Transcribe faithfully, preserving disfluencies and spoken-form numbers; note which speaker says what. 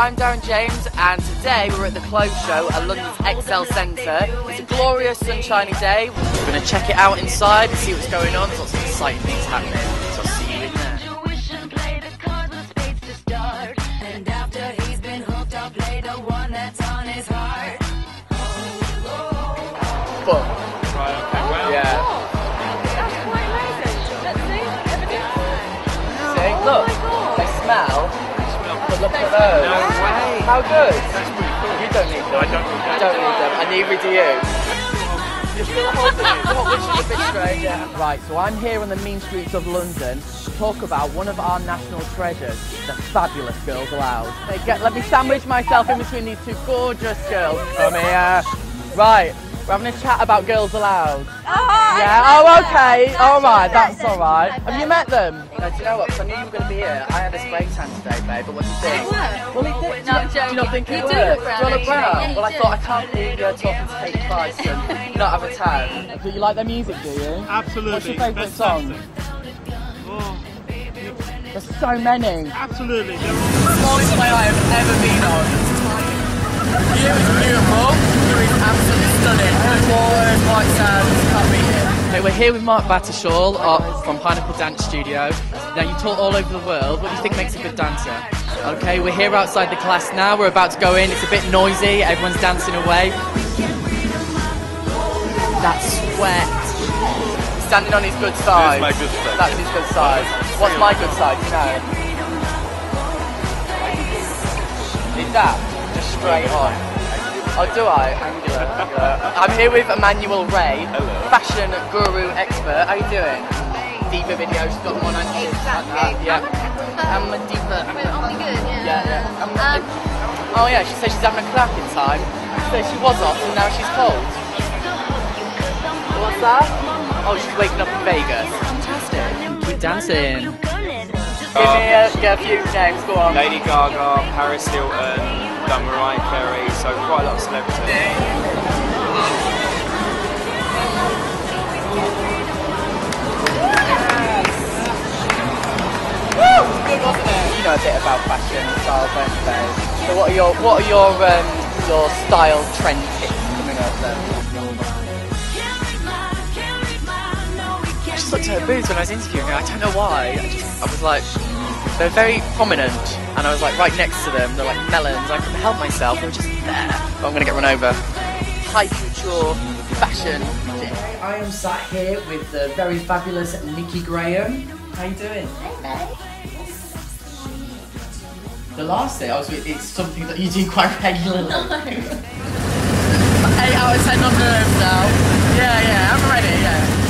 Speaker 1: I'm Darren James, and today we're at the Clothes Show at London's Excel Centre. It's a glorious sunshiny day. We're going to check it out inside and see what's going on. There's lots of exciting things happening, so I'll see you in there. Fun.
Speaker 2: Right, okay, well.
Speaker 1: Yeah.
Speaker 3: That's quite amazing. Let's see.
Speaker 1: See? Look, they smell. But look at those.
Speaker 2: No way.
Speaker 1: How good?
Speaker 2: That's pretty cool.
Speaker 1: You don't need them.
Speaker 2: No, I don't need
Speaker 1: You
Speaker 2: that.
Speaker 1: don't need them, and neither do you. Just feel the whole thing. Which is a bit strange, yeah. Right, so I'm here on the mean streets of London to talk about one of our national treasures, the fabulous Girls Aloud. Hey, get, let me sandwich myself in between these two gorgeous girls. Come here. Right. We're having a chat about Girls Aloud.
Speaker 3: Oh,
Speaker 1: Yeah, oh okay, alright, that's alright. Have you met them? No, do you know what, because I knew you were going to be here. I had this great time today, babe, but what do you think? Well, it did.
Speaker 3: No, I'm
Speaker 1: Do you not
Speaker 3: joking.
Speaker 1: think it
Speaker 3: You do
Speaker 1: worked?
Speaker 3: look brown,
Speaker 1: Do you look
Speaker 3: actually.
Speaker 1: brown?
Speaker 3: Yeah, you
Speaker 1: Well, I
Speaker 3: do.
Speaker 1: thought I can't believe you're talking to Kate Price and not have a tan. Do you like their music, do you?
Speaker 2: Absolutely.
Speaker 1: What's your favourite song?
Speaker 2: Oh,
Speaker 1: There's so many.
Speaker 2: absolutely. They're
Speaker 1: The smallest play I have ever been on. View is beautiful. View is absolutely stunning. Blue waters, white sands, can't beat it. Okay, we're here with Mark Battershall uh, from Pineapple Dance Studio. Now you taught all over the world. What do you think makes a good dancer? Okay, we're here outside the class now. We're about to go in. It's a bit noisy. Everyone's dancing away. That sweat. Standing on his good side.
Speaker 4: Here's my good side.
Speaker 1: That's his good side. What's my good side? Do you know? Is that just straight on? Oh, do I? Angular. Yeah. I'm here with Emmanuel Ray,
Speaker 4: Hello.
Speaker 1: fashion guru expert. How you doing? Diva video, she's got one on you.
Speaker 3: Exactly.
Speaker 1: Yeah. I'm a diva.
Speaker 3: We're only good, yeah.
Speaker 1: Yeah, yeah. I'm
Speaker 3: Um,
Speaker 1: oh yeah, she said she's having a clapping time. So she was hot and now she's cold. What's that? Oh, she's waking up in Vegas. Fantastic. Keep dancing. Give me a, get a few names, go on.
Speaker 4: Lady Gaga, Paris Hilton, done Mariah Carey, so quite a lot of celebrities.
Speaker 1: Woo! Good, wasn't it? You know a bit about fashion and style, don't you? So what are your what are your um, your style trend picks coming up then? I just looked at her boobs when I was interviewing her. I don't know why. I just I was like, they're very prominent, and I was like right next to them. They're like melons. I couldn't help myself. They were just there. But I'm gonna get run over. High couture fashion. I am sat here with the very fabulous Nikki Graham. How you doing? The last thing I was with, it's something that you do quite regularly. eight out of ten on nerves now. Yeah, yeah, I'm ready, yeah.